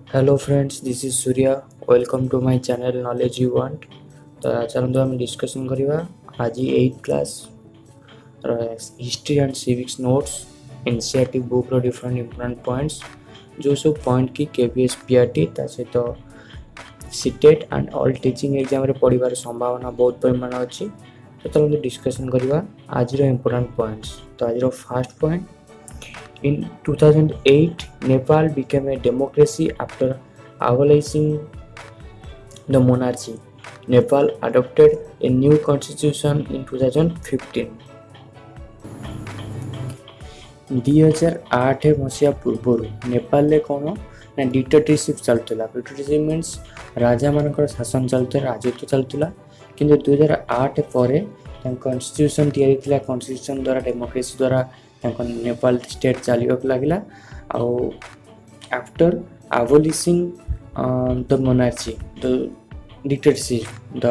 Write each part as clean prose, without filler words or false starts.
Hello friends, this is Surya. Welcome to my channel knowledge you want. तो चलते आम discussion करवा आज 8th class history and civics notes NCERT book रो different important points जो सब पॉइंट की केवीएस पीआरटी ता सहित CTET and all teaching exam रे पढ़िबार संभावना बहुत परिमाण अच्छी। तो चलते डिस्कसन करवा आज इंपोर्टेंट पॉइंट्स। तो आज first point, in 2008, Nepal became a democracy after abolishing the monarchy. Nepal adopted a new constitution in 2015. 2008 मसीहा पूर्व नेपाल कौन ना डिक्टेटरशिप चलता। डिक्टेटरशिप मीन्स राजा मान शासन चलता, राजत्व चलता। किंतु 2008 पर कन्स्टिट्यूशन या कन्स्टिट्यूशन द्वारा डेमोक्रेसी द्वारा नेपाल स्टेट चलने लगला। After abolishing the monarchy, the dictatorship, the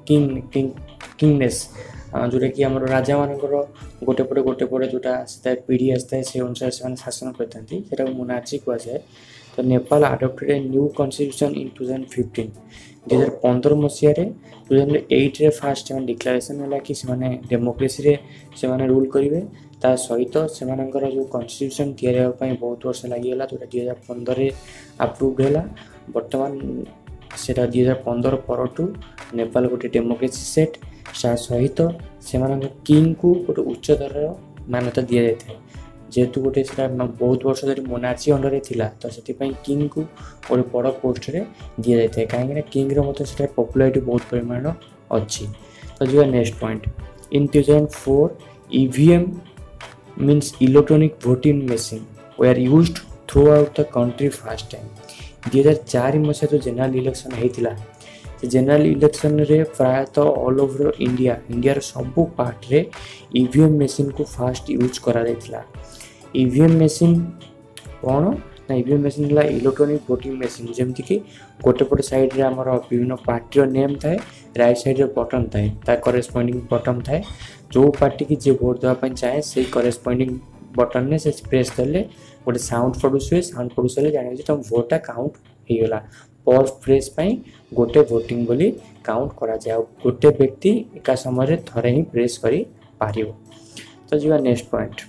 kingness, जोटा कि आम राजा मान गोटे पटे जोटा पीढ़ी आसता से अनुसार से शासन करता मोनार्ची कहुए। तो Nepal adopted a new constitution in 2015। 2015 मसीह 2008 रे फास्ट डिक्लेरेशन है कि डेमोक्रेसी रे से रूल करेंगे। ता सहित से जो कन्स्टिट्यूशन या बहुत वर्ष लगिगला, जोटा 2015 अप्रूव है। बर्तमान से 2015 परठू नेपाल गोटे डेमोक्रेसी सेट सहित से किंग को गोटे उच्चतर मान्यता दि जाए। जेहेतु गोटे बहुत वर्ष धरी मोनार्ची अंडर थिला, तो से किंग को गोटे बड़ पोस्ट रे दि जाए कहीं किंग रे पॉपुलैरिटी बहुत परिमाण अच्छी। तो जो next point, in 2004 EVM means electronic voting machine were used throughout the country first time। 2004 मसीहा जो जनरल इलेक्शन होता, जनरल इलेक्शन रे प्रायतः ऑल ओवर इंडिया सबू पार्ट रे ईवीएम मशीन को फास्ट यूज करा जायतिला। ईवीएम मशीन कौन ना, ईवीएम मशीन है इलेक्ट्रोनिक वोटिंग मशीन, जमती कि गोटे पटे साइड रे आमर विभिन्न पार्टी नेम थाए, राइट साइड रे बटन थाए, ता करेस्पोंडिंग बटन थाए। जो पार्टी की जे भोट देवाई चाहे से करेस्पोंडिंग बटन ने से प्रेस कले गोटे साउंड प्रोड्यूस हुए। साउंड प्रोड्यूस हेल्ले जान तुम भोटा काउंट होगा। पर प्रेस गोटे भोटिंग बोली काउंट करा जाए। गोटे व्यक्ति एका समय थरे ही प्रेस करी पारिबो। तो जी next point,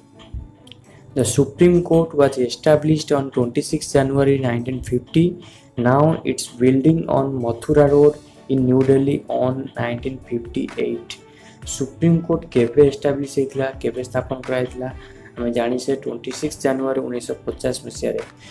The Supreme Court was established on 26 January 1950. Now it's building on Mathura Road in New Delhi on 1958. Supreme court केवे एस्टाब्लिश होता, केवे स्थापन कराइला आम जानी से 26 जनवरी 1950 मसीह।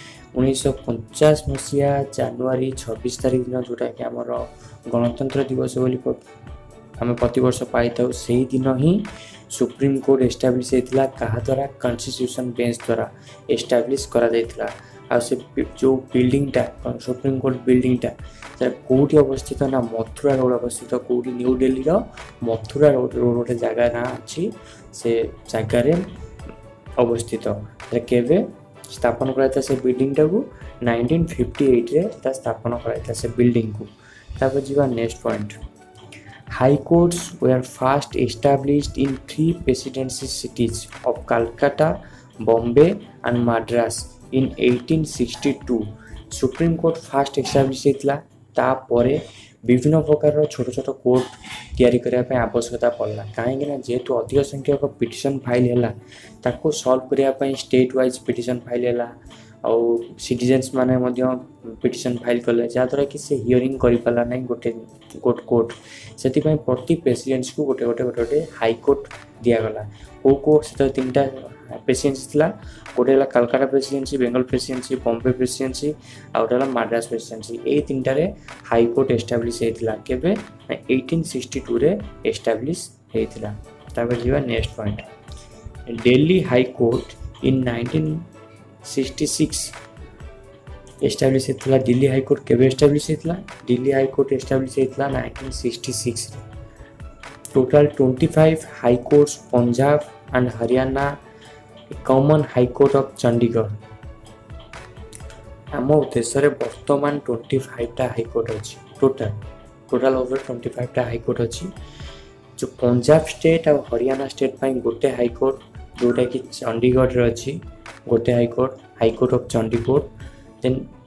1950 मसीहा जनवरी 26 तारीख दिन जोटा कि आमर गणतंत्र दिवस बोली आम प्रतिवर्ष पाई था, से दिन ही सुप्रीम कोर्ट एस्टाब्लिश होता। क्या द्वारा? कॉन्स्टिट्यूशन बेंच द्वारा एस्टाब्लिश करा जायतिला। आ से जो बिल्डिंगटा सुप्रीम कोर्ट बिल्डिंगटा कौटी अवस्थित ना, मथुरा रोड अवस्थित। कौटी? न्यू दिल्ली मथुरा रोड गोटे जगह ना अच्छी, से जगार अवस्थित। केवे स्थापन कराया से बिल्डिंगटा को 1958 रे स्थापन कराया से बिल्डिंग को। तापर जीवा next point, High courts were first established in 3 presidency cities of Calcutta, Bombay and Madras in 1862। Supreme court first establish होता, तापरे विभिन्न प्रकार छोट छोट कोर्ट तैयारी करने आवश्यकता पड़ला। कहीं जेहेतु अधिक संख्यक पिटिशन फाइल है, ताको सॉल्व करने स्टेट वाइज पिटिशन फाइल है, आउ सिटीजन्स माने पिटिशन फाइल कले जहाँद्वारा कि से हियरिंग करिपाला नहीं गोटे कोर्ट। से प्रति प्रेसिडेंसी को गोटे गोटे गोटे गोटे हाई कोर्ट दिगला। कौ कोर्ट से 3टा प्रेसिडेंसी था, गोटे Calcutta presidency, Bengal presidency, Bombay presidency, आउ गोटे माड्रास प्रेसिडेंसी। ये 3टारे हाई कोर्ट एस्टाब्लिश होता केबे 1862 रे एस्टाब्लिश होता। तापर जीवा next point, Delhi high court in 1966 establish होता। दिल्ली हाई कोर्ट केबे एस्टाब्लिश होता? दिल्ली हाई कोर्ट एस्टाब्लिश होता 1966। Total 25 high courts Punjab and Haryana, common high court of Chandigarh. आम देश में बर्तमान 25टा हाई कोर्ट अच्छी। टोटल ओवर 25टा हाई कोर्ट अच्छी। जो पंजाब स्टेट और हरियाणा स्टेट पर गोटे हाई कोर्ट जोटा कि चंडीगढ़ अच्छी, गोटे high court of Chandigarh. Then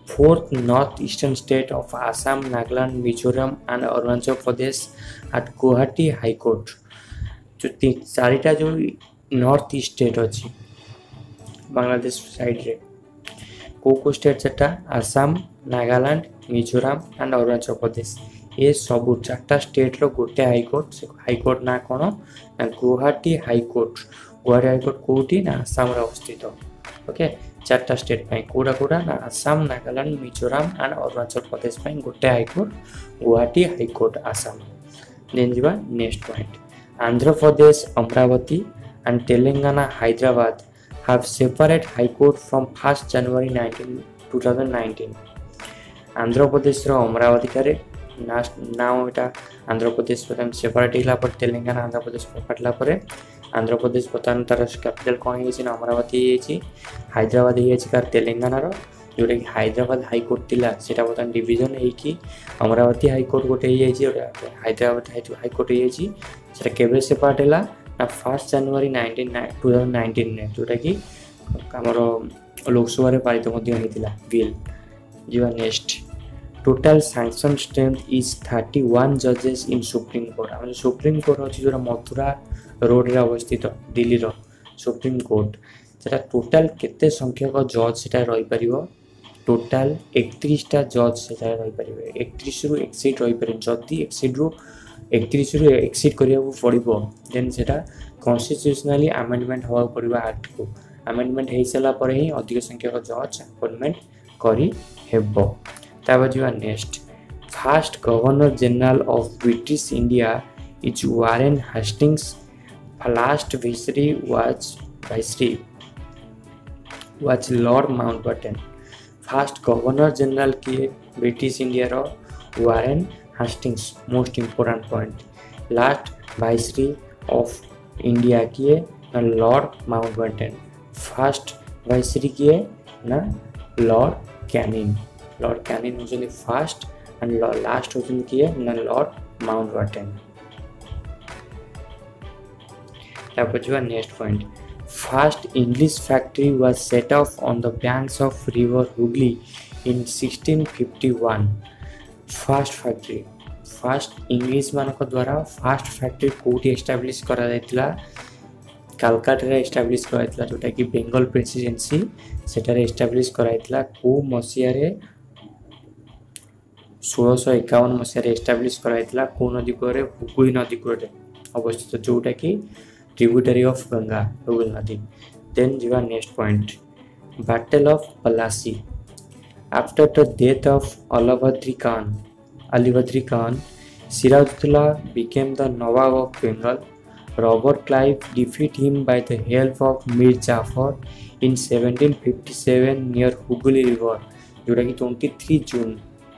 fourth northeastern state of Assam, Nagaland, Mizoram and Arunachal Pradesh at Guwahati High Court। जो चारिटा जो नॉर्थ ईस्ट स्टेट अच्छी बांग्लादेश साइड रे को स्टेट सेटा आसाम, नागालैंड, मिजोराम एंड अरुणाचल प्रदेश ये सब चार्टा स्टेट रो गोटे हाईकोर्ट। से हाईकोर्ट ना कौन ना गुवाहाटी हाईकोर्ट। गुवाहाटी हाईकोर्ट कोटी ना आसाम रे अवस्थित। ओके चार्टा स्टेट पाई कोडा कोडा ना आसाम, नागालैंड, मिजोराम एंड अरुणाचल प्रदेश पाई गोटे high court Guwahati high court Assam. Then जीवा next point Andhra Pradesh Amaravati and Telangana Hyderabad have separate high court from 1st January 2019। Andhra Pradesh रो अमरावती करे नाउ एटा आंध्र प्रदेश पर सेपरेट हिला पर तेलंगाना आंध्र प्रदेश पटला पर आंध्र प्रदेश बर्तमान तार कैपिटल कौन है अमरावती है हैदराबाद है कार तेलंगाना रो जोटा कि हैदराबाद हाईकोर्ट थिला सेटा बर्तमान डिवीजन है कि अमरावती हाईकोर्ट गोटे है हैदराबाद हाईकोर्ट है सेटा केबे सेपरेट हैला ना 1st जनवरी 2019 ने जोटा कि आमर लोकसभा रे पारित बिल जीवा next total sanction strength is 31 जजेस इन सुप्रीम कोर्ट। आम सुप्रीम कोर्ट अच्छी जो मथुरा रोड रे अवस्थित दिल्ली रो सुप्रीम कोर्ट सेटा टोटल केते संख्यक जज सेटा रही परिबो टोटल 31टा जज सेटा रही परिबे 31 रु एक्सीड रही परिबे जदी एक्सीड रु 31 रु एक्सीड करिया पड़ो देन सेटा कॉन्स्टिट्यूशनली अमेंडमेंट हवा पड़ो एक्ट को अमेंडमेंट हो सारा पर ही अधिक संख्यक जज अपॉइंटमेंट करी हेबो। तापर जीवा next first governor general of British India is Warren Hastings. Last was lord Mountbatten. First governor general किए ब्रिटिश इंडिया रो Warren Hastings most important point. Last viceroy of India किए ना लॉर्ड माउंटबेटन। फर्स्ट वाइसरी किए ना lord Canning. Lord Canning होचंदी first and last होचंदी किए ना लॉर्ड माउंटबेटन। तापर जो next point first English factory was set up on the banks of river Hooghly in 1651। First factory first English मानक द्वारा फर्स्ट फैक्ट्री कोटी एस्टाब्लिश करा जायतिला कलकत्ता रे एस्टाब्लिश करा जायतिला जोटा कि बेंगल प्रेसिडेंसी सेटारे एस्टाब्लिश करा जायतिला को मसिया रे 1651 मसिया रे एस्टाब्लिश करा जायतिला को नदी कोरे हुगली नदी कोरे अवस्थित जोटा कि ट्रिब्यूटरी ऑफ गंगा हुगली नदी। देन जीवा next point battle of Plassey. After the death of Alivardi Khan Sirajuddaula became the Nawab of Bengal। Robert Clive defeated him by the help of Mir Jafar in 1757 near Hooghly River जोटा कि 23 जून।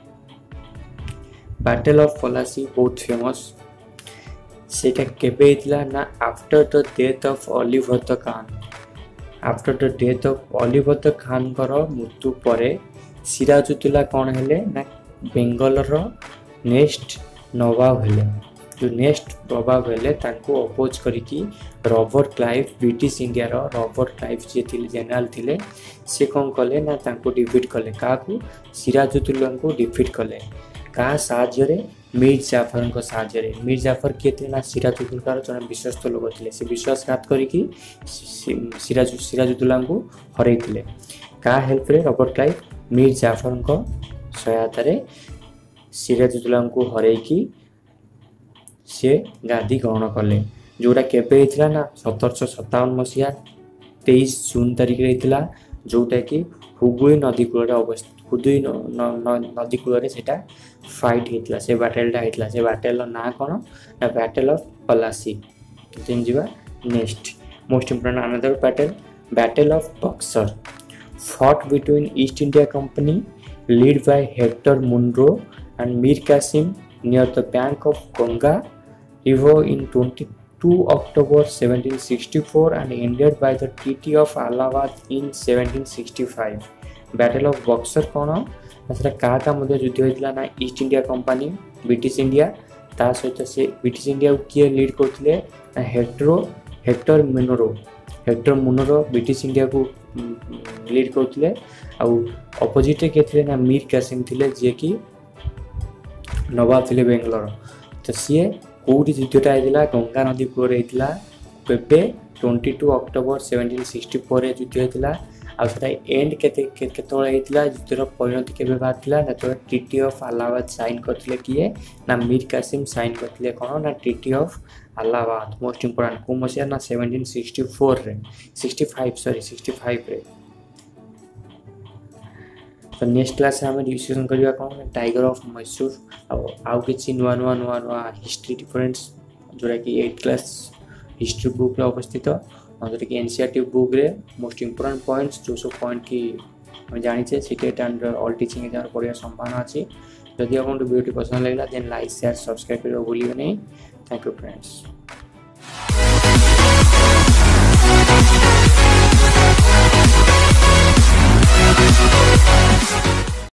Battle of Palasi बहुत famous सेटा केबे इतला ना after the death of Alivardi Khan. After the death of Alivardi Khan करो मृत्यु परे सिराजुद्दौला कौन हेले ना बेंगल रो नेक्स्ट नवाब हेले। जो नेक्स्ट नवाब हेले तांको अपोज करिकी रॉबर्ट क्लाइव ब्रिटिश इंडिया रो रॉबर्ट क्लाइव जे थिले जनरल थिले से कौन कले ना तांको डिफीट कले काकू सिराजुद्दौला को डिफीट कले का साहाय्य रे मीर जाफर को साहाय्य रे। मीर जाफर के थे ना सिराजुद्दौला रो जने विश्वस्त लोग थिले से विश्वासघात करिकी सिराजुद्दौला को हरै थिले का हेल्प रे रॉबर्ट क्लाइव मीर जाफर को सहायता रे सिराजुद्दौला को हरैकी से गादी ग्रहण कले जोटा केबे हेतिला ना 1757 मसिया 23 जून तारिख रे हेतिला जोटा कि हुगली नदी कूल अवस्थित हुगली नदी कूल सेटा फाइट हेतिला से बैटलटा हेतिला से बैटल ना कोन ना बैटल ऑफ पलासी। देन जीवा next most important another battle of Buxar fought between East India Company led by Hector Munro and Mir Qasim near the bank of Ganga River in 22 October 1764 and ended by the Treaty of Allahabad in 1765। Battle of Buxar कौन ना क्या मध्य युद्ध होता ना East India company British India सहित से British India किए lead करते Hector Munro Hector Munro British India को लीड करते अपोजिट किए थे ना मीर कासिम थे जी कि नवाब थे बेंगलोर तो सी कौटी युद्धटा होता गंगा नदी कूल होता केवे 22 अक्टोबर 1764 युद्ध होता आसा एंड केतला युद्धर परिणति के बाहर जो ट्रिटी ऑफ अलाहाबाद साइन करते किए ना मीर कासिम साइन करते कौन ना treaty of Allahabad most important कौ मसीहा ना 1764 रे 65 रे। तो नेक्स्ट क्लास में डिस्कशन करवा कौन टाइगर ऑफ मैसूर आउ कि नुआ नुआ नुआ नुआ हिस्ट्री डिफरेंस जोटा कि 8th क्लास हिस्ट्री बुक अवस्थित जोटा कि एनसीईआरटी बुक रे मोस्ट इंपोर्टेंट पॉइंट्स जो सब पॉइंट की हम जाने CTET and all teaching exam पढ़ा संभावना अच्छी जदि आपको वीडियो पसंद लगे देन लाइक शेयर सब्सक्राइब करने भूलिए नहीं। Thank you friends.